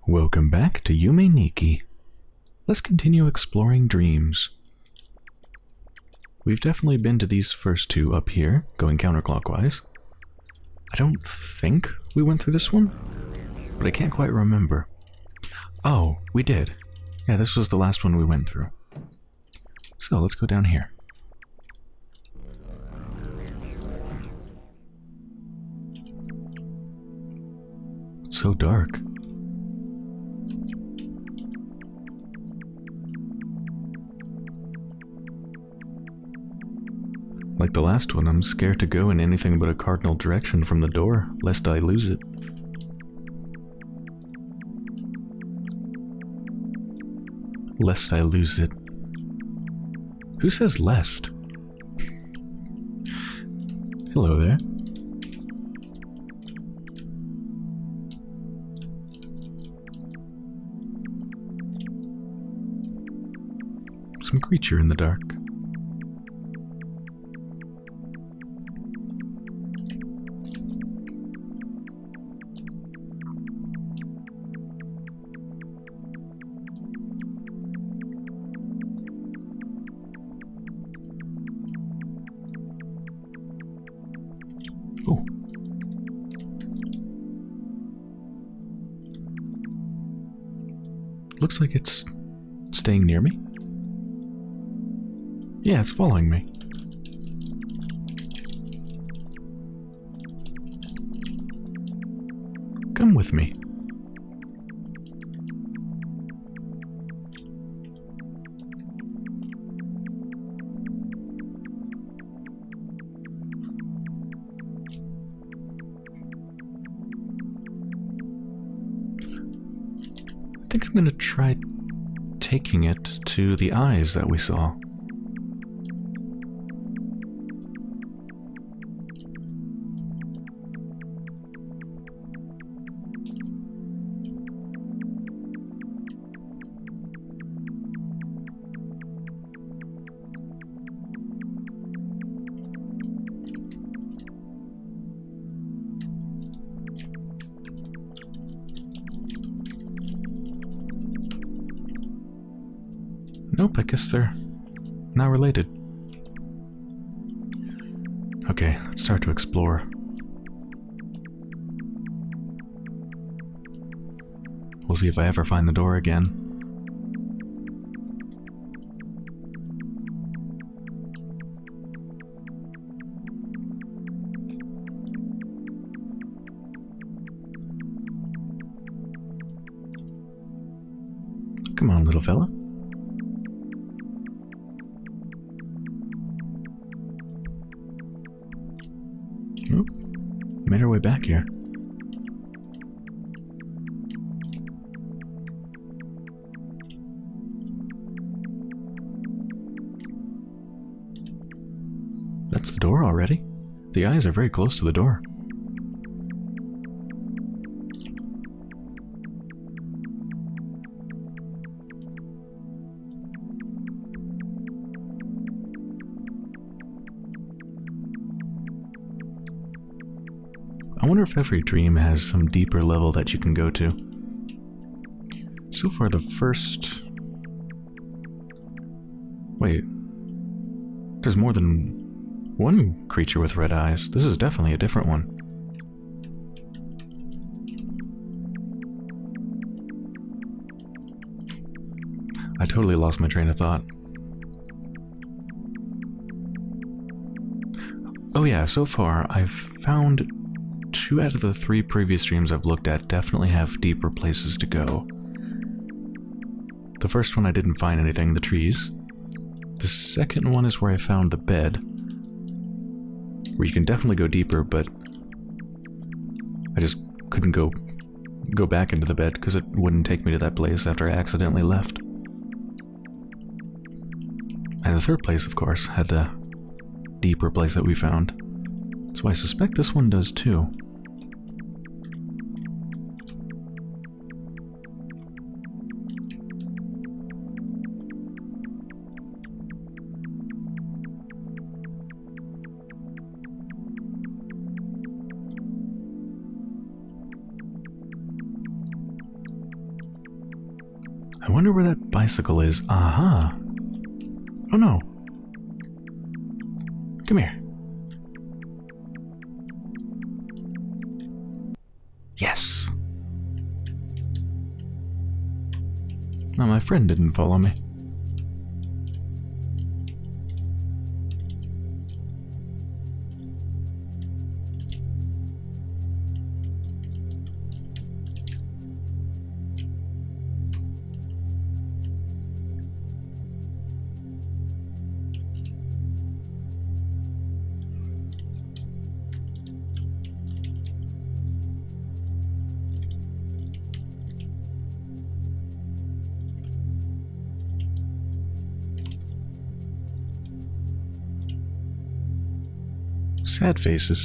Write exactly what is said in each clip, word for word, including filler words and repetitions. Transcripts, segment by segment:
Welcome back to Yume Nikki. Let's continue exploring dreams. We've definitely been to these first two up here, going counterclockwise. I don't think we went through this one, but I can't quite remember. Oh, we did. Yeah, this was the last one we went through. So, let's go down here. It's so dark. Like the last one, I'm scared to go in anything but a cardinal direction from the door, lest I lose it. Lest I lose it. Who says lest? Hello there. Some creature in the dark. Oh. Looks like it's staying near me. Yeah, it's following me. Come with me. I think I'm gonna try taking it to the eyes that we saw. Nope, I guess they're not related. Okay, let's start to explore. We'll see if I ever find the door again. Come on, little fella. Nope. Made our way back here. That's the door already. The eyes are very close to the door. I wonder if every dream has some deeper level that you can go to. So far, the first... Wait. There's more than one creature with red eyes. This is definitely a different one. I totally lost my train of thought. Oh yeah, so far, I've found two out of the three previous streams I've looked at definitely have deeper places to go. The first one I didn't find anything, the trees. The second one is where I found the bed, where you can definitely go deeper, but I just couldn't go go back into the bed because it wouldn't take me to that place after I accidentally left. And the third place, of course, had the deeper place that we found. So I suspect this one does too. I wonder where that bicycle is. Aha! Oh no. Come here. Yes. No, my friend didn't follow me. Sad faces.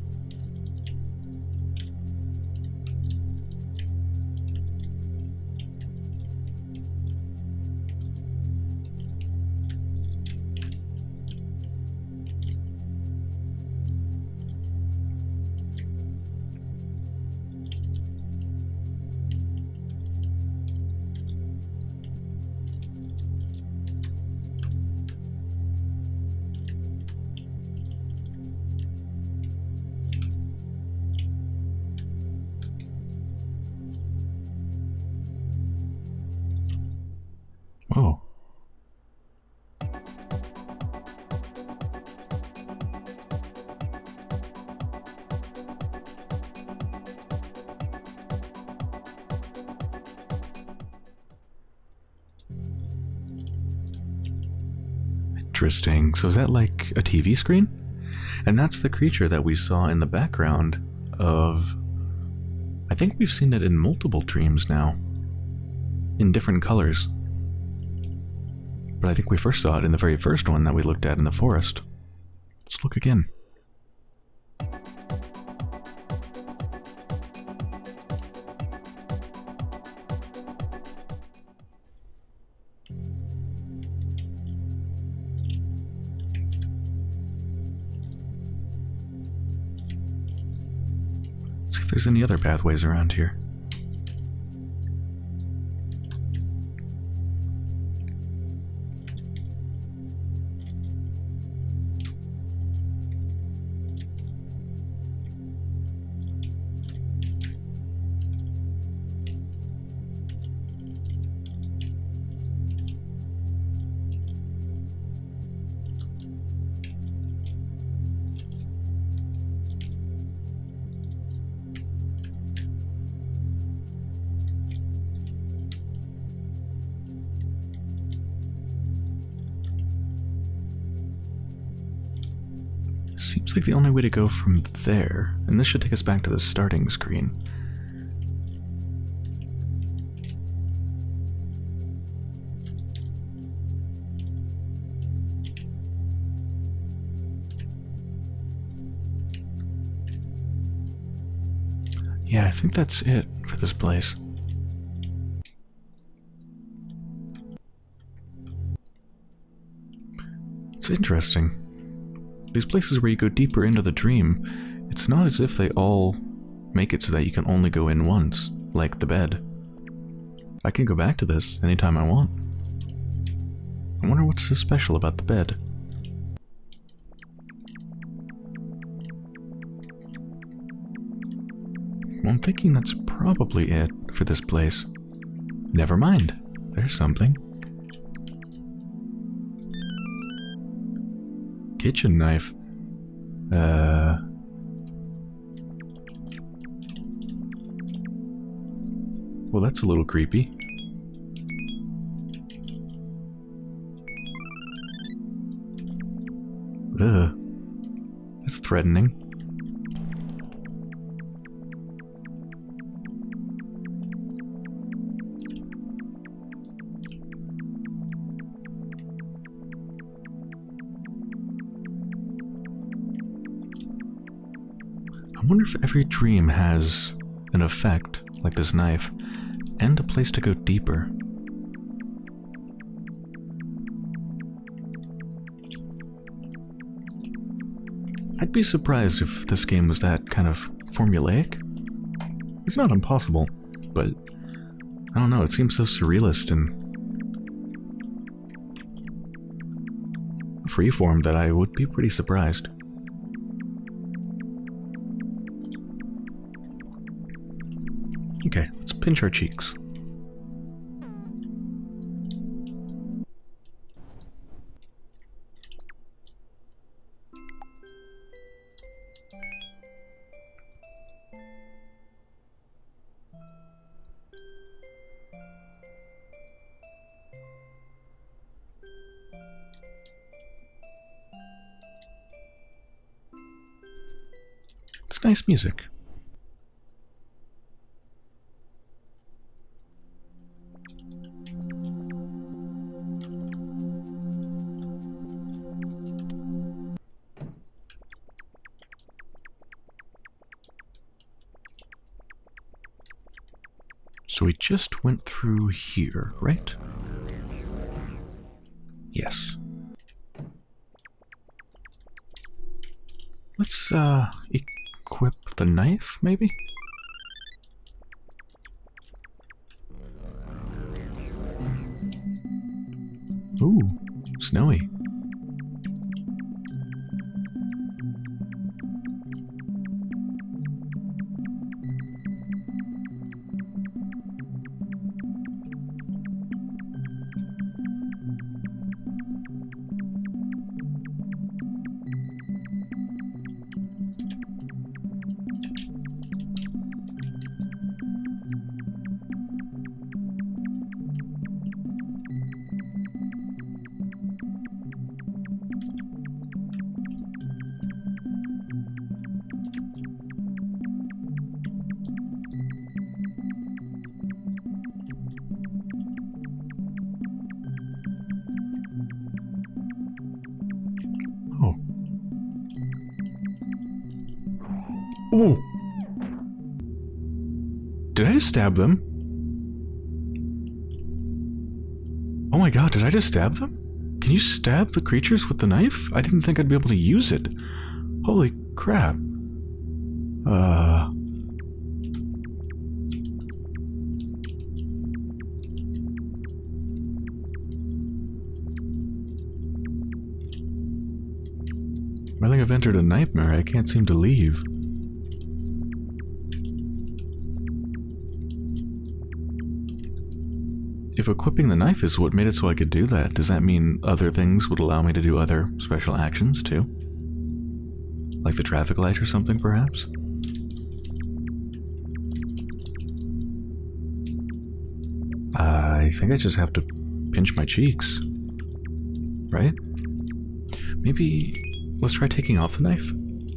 Oh. Interesting. So is that like a T V screen? And that's the creature that we saw in the background of... I think we've seen it in multiple dreams now. In different colors. But I think we first saw it in the very first one that we looked at in the forest. Let's look again. Let's see if there's any other pathways around here. Seems like the only way to go from there, and this should take us back to the starting screen. Yeah, I think that's it for this place. It's interesting. These places where you go deeper into the dream, it's not as if they all make it so that you can only go in once, like the bed. I can go back to this anytime I want. I wonder what's so special about the bed. Well, I'm thinking that's probably it for this place. Never mind, there's something. Kitchen knife. Uh... Well, that's a little creepy. Ugh. That's threatening. I wonder if every dream has an effect, like this knife, and a place to go deeper. I'd be surprised if this game was that kind of formulaic. It's not impossible, but I don't know, it seems so surrealist and freeform that I would be pretty surprised. Okay, let's pinch our cheeks. It's nice music. So we just went through here, right? Yes. Let's, uh, equip the knife, maybe? Ooh, snowy. Oh. Ooh. Did I just stab them? Oh my god, did I just stab them? Can you stab the creatures with the knife? I didn't think I'd be able to use it. Holy crap. Uh... I think I've entered a nightmare. I can't seem to leave. If equipping the knife is what made it so I could do that, does that mean other things would allow me to do other special actions too? Like the traffic light or something, perhaps? I think I just have to pinch my cheeks. Right? Maybe... let's try taking off the knife.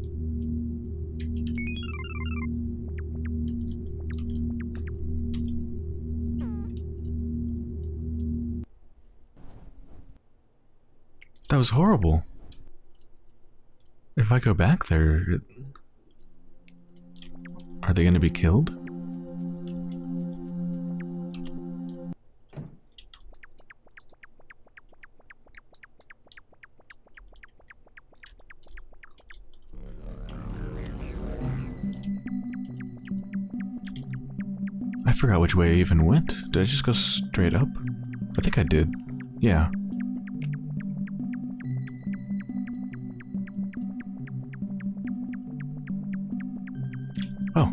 That was horrible. If I go back there, it... are they going to be killed? I forgot which way I even went. Did I just go straight up? I think I did. Yeah. Oh.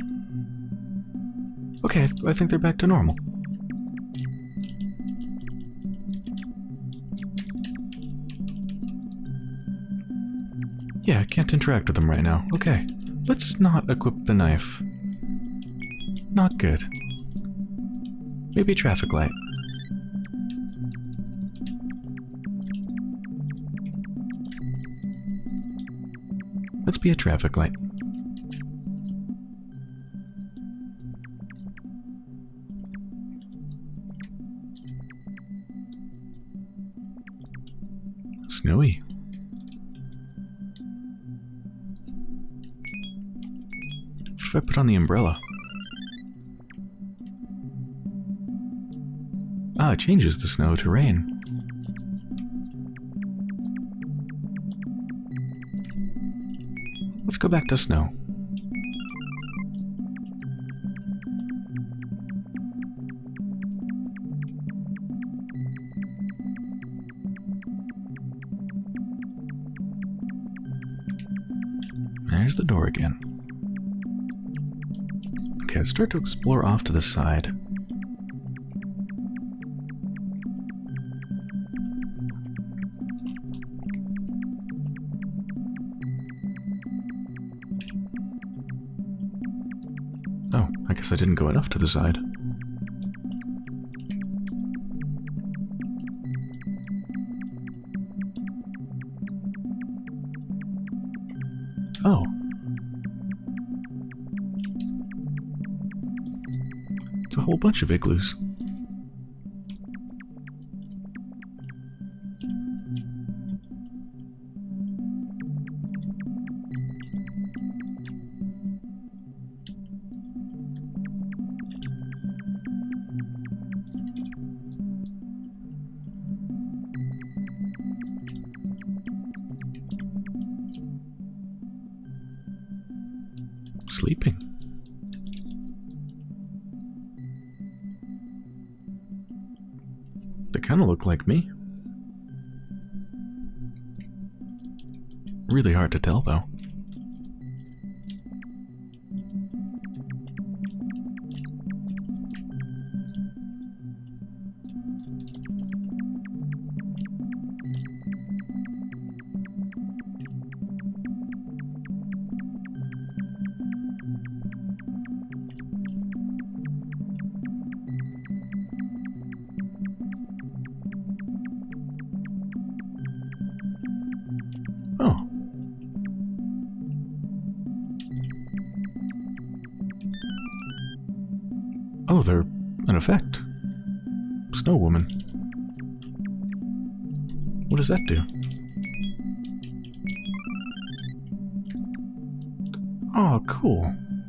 Okay, I think they're back to normal. Yeah, I can't interact with them right now. Okay, let's not equip the knife. Not good. Maybe a traffic light. Let's be a traffic light. Snowy. What if I put on the umbrella? Ah, it changes the snow to rain. Let's go back to snow. there's the door again. Okay, let's start to explore off to the side. Oh, I guess I didn't go enough to the side. Oh. It's a whole bunch of igloos. Sleeping. They kind of look like me. Really hard to tell, though. Oh. Oh, they're an effect. Snow Woman. What does that do? Oh, cool.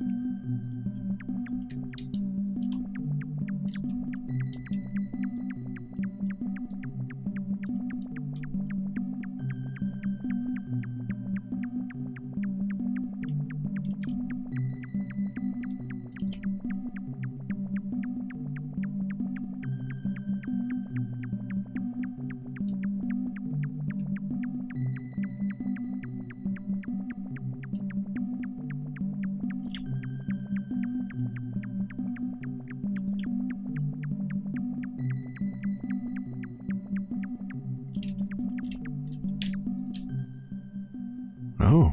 Oh.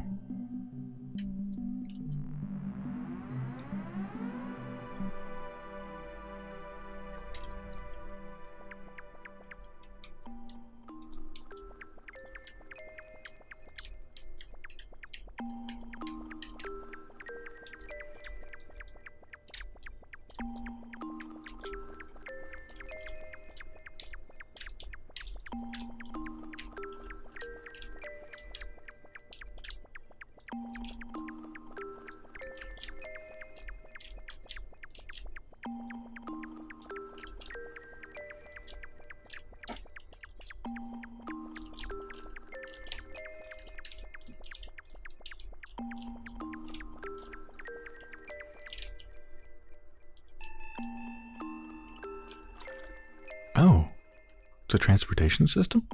Oh, it's a transportation system?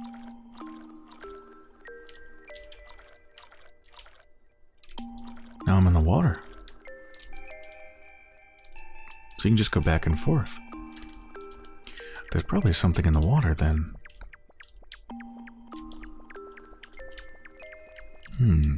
Now I'm in the water. So you can just go back and forth. There's probably something in the water then. Hmm.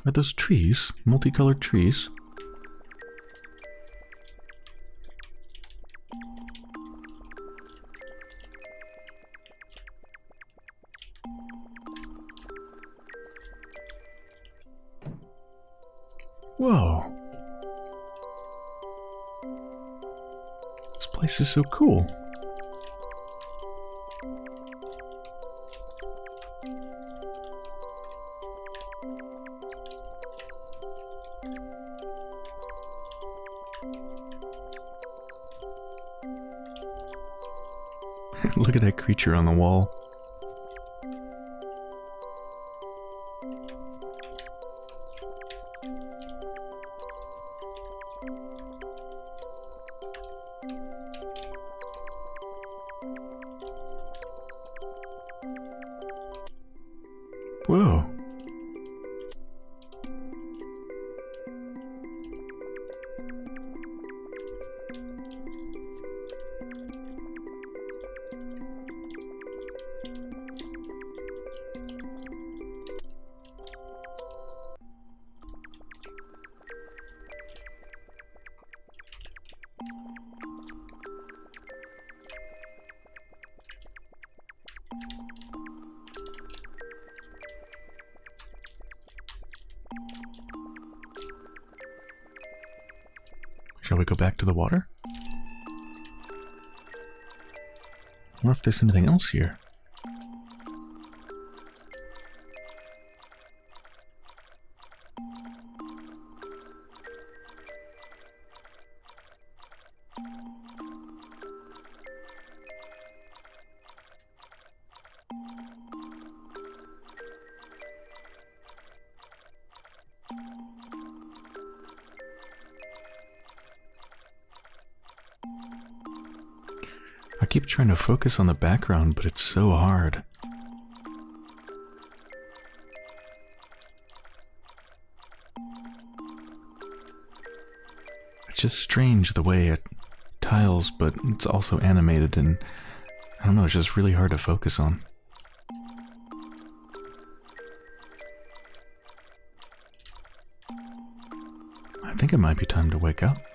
Are those trees? Multicolored trees? Whoa. This place is so cool. Look at that creature on the wall. Whoa. Shall we go back to the water? I wonder if there's anything else here. I keep trying to focus on the background, but it's so hard. It's just strange the way it tiles, but it's also animated, and I don't know, it's just really hard to focus on. I think it might be time to wake up.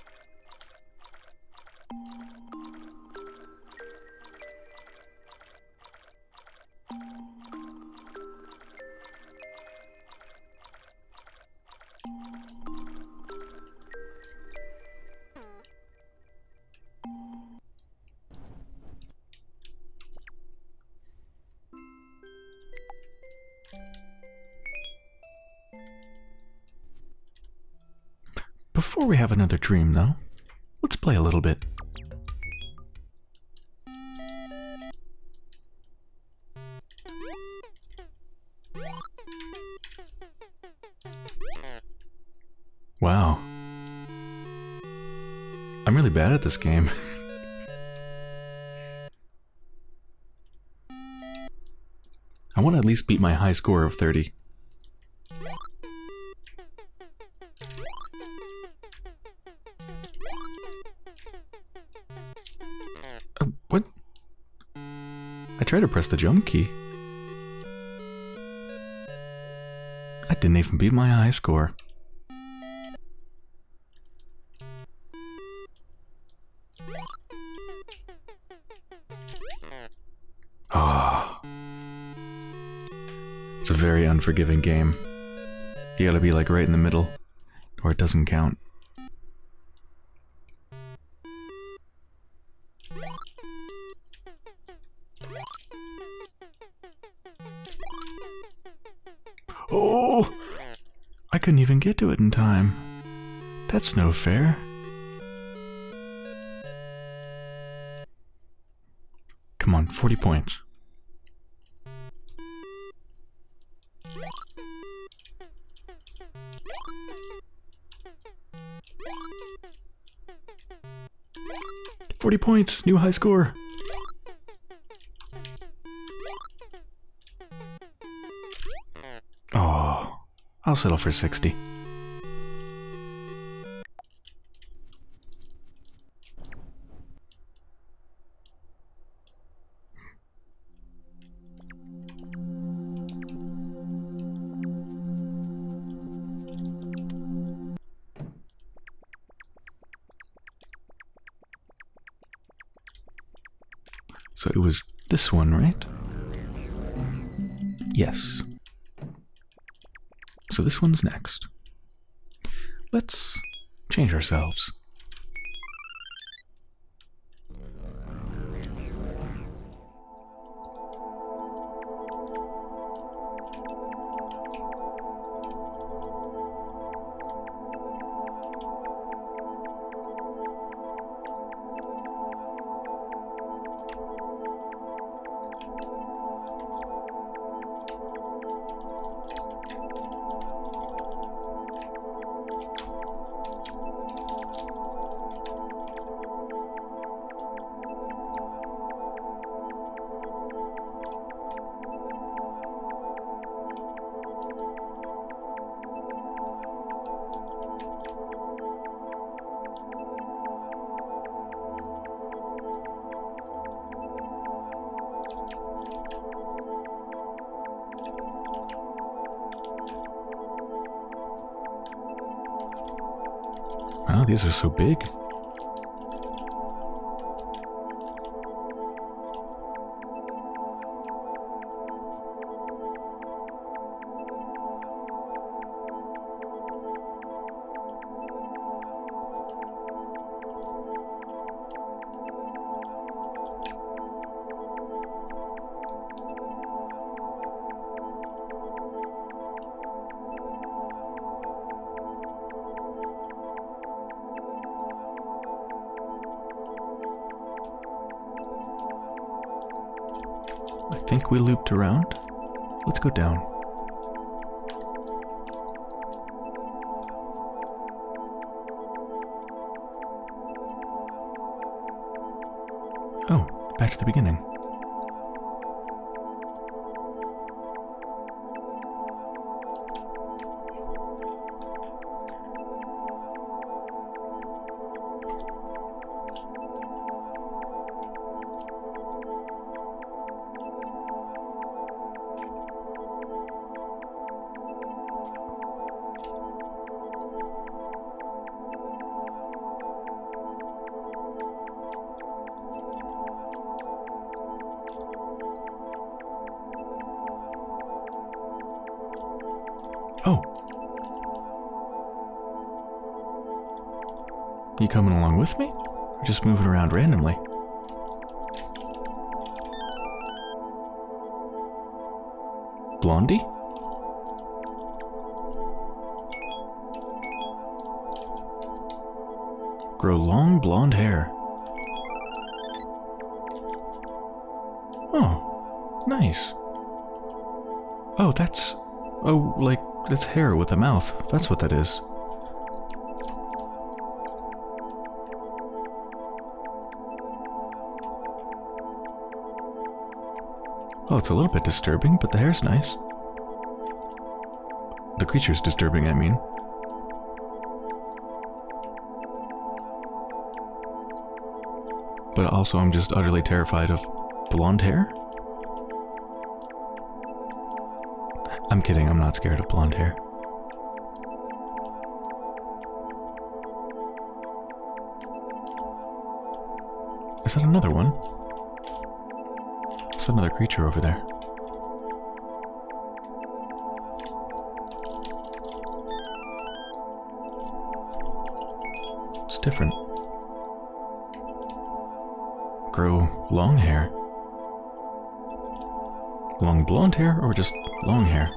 Before we have another dream, though, let's play a little bit. Wow. I'm really bad at this game. I want to at least beat my high score of thirty. Uh, what? I tried to press the jump key. I didn't even beat my high score. Ah. It's a very unforgiving game. You gotta be like right in the middle, or it doesn't count. Oh! I couldn't even get to it in time. That's no fair. Come on, forty points. Forty points, new high score. Oh, I'll settle for sixty. So it was this one, right? Yes. So this one's next. Let's change ourselves. Wow, these are so big. I think we looped around. Let's go down. Oh, back to the beginning. Oh. You coming along with me? Or just moving around randomly? Blondie? Grow long blonde hair. Oh, nice. Oh, that's... Oh, like, that's hair with a mouth. That's what that is. Oh, it's a little bit disturbing, but the hair's nice. The creature's disturbing, I mean. But also I'm just utterly terrified of blonde hair. I'm kidding, I'm not scared of blonde hair. Is that another one? It's another creature over there. It's different. Grow long hair. Long blonde hair or just long hair?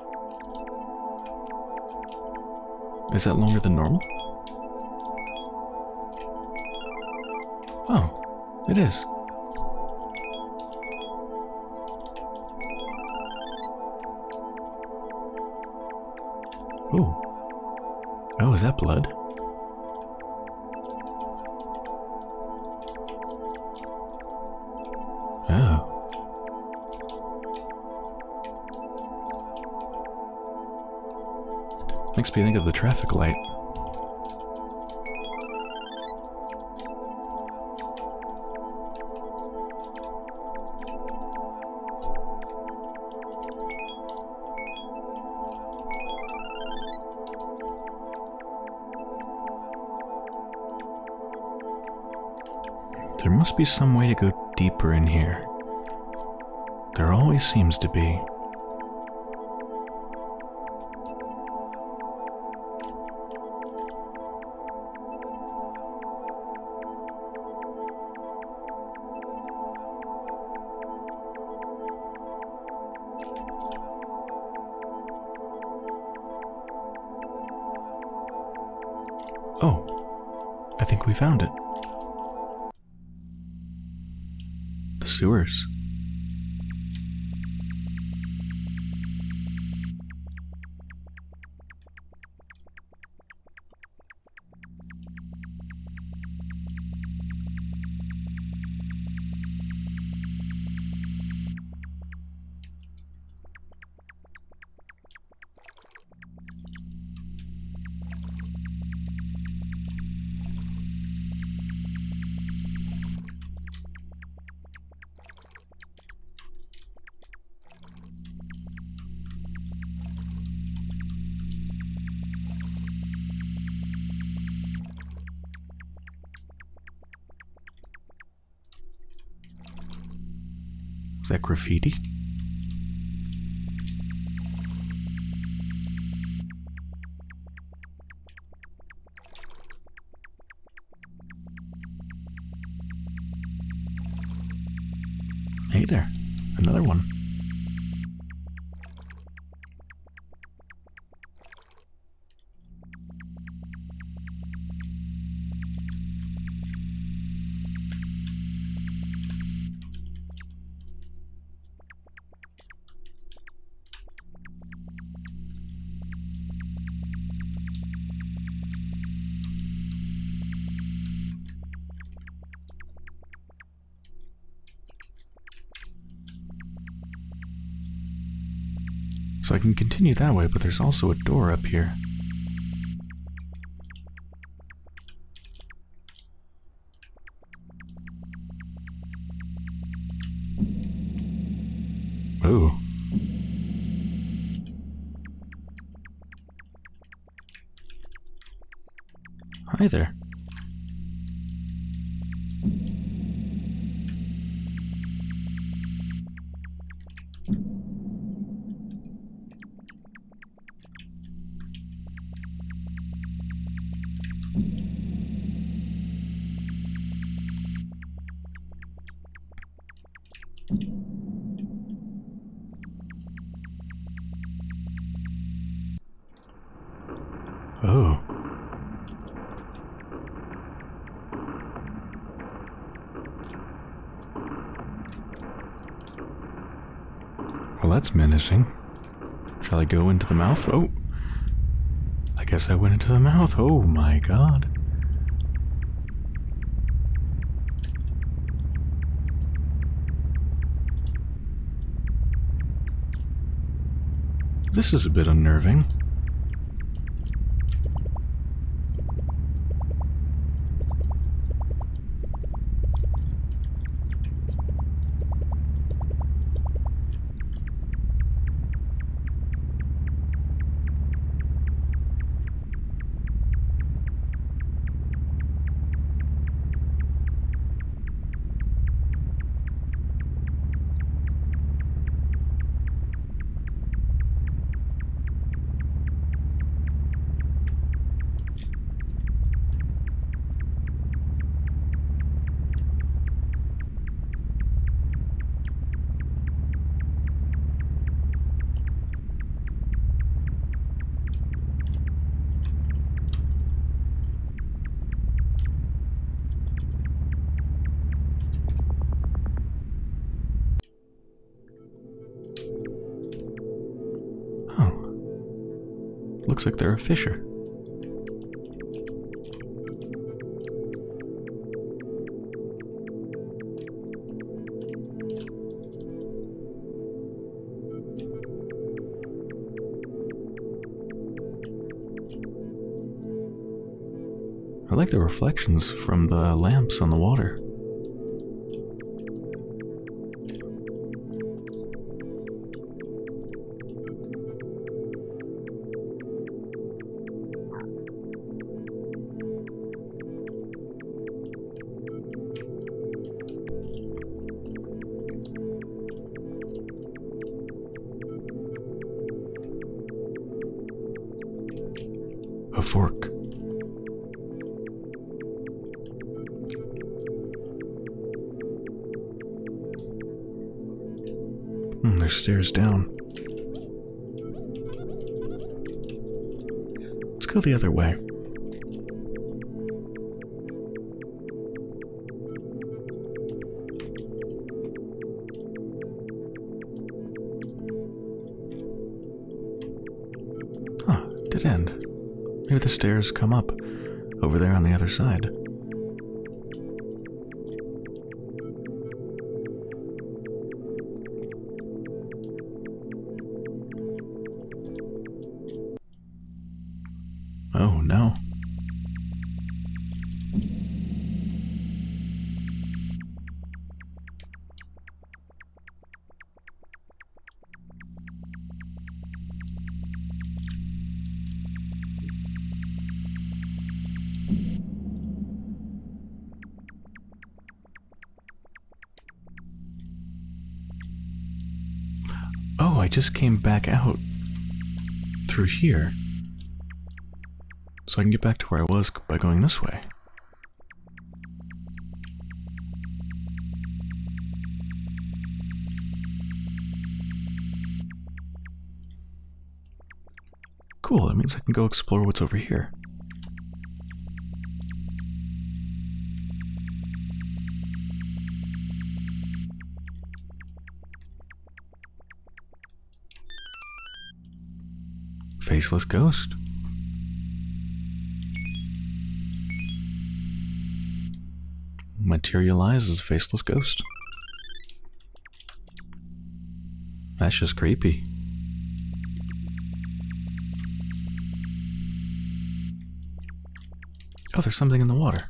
Is that longer than normal? Oh, it is. Ooh. Oh, is that blood? Oh. Makes me think of the traffic light. There must be some way to go deeper in here. There always seems to be. Oh, I think we found it. The sewers. Is that graffiti? Hey there, another one. So I can continue that way, but there's also a door up here. Ooh. Hi there. Oh. Well, that's menacing. Shall I go into the mouth? Oh. I guess I went into the mouth. Oh my god. This is a bit unnerving. Looks like they're a fisher. I like the reflections from the lamps on the water. A fork. Hmm, there's stairs down. Let's go the other way. Huh, dead end. Maybe the stairs come up over there on the other side. Oh no. Oh, I just came back out through here. So I can get back to where I was by going this way. Cool, that means I can go explore what's over here. Faceless ghost. Materialize as a faceless ghost. That's just creepy. Oh, there's something in the water.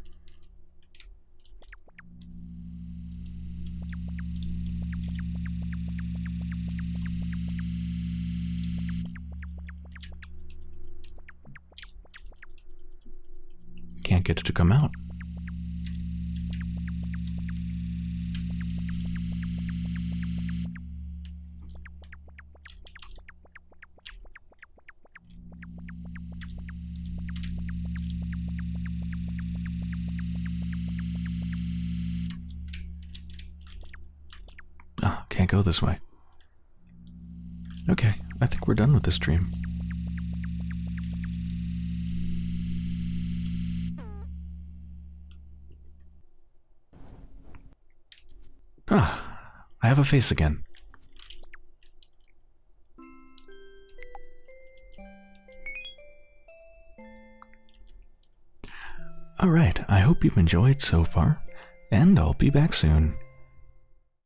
Can't get it to come out. Ah, can't go this way. Okay, I think we're done with this dream. Ah, I have a face again. Alright, I hope you've enjoyed so far, and I'll be back soon.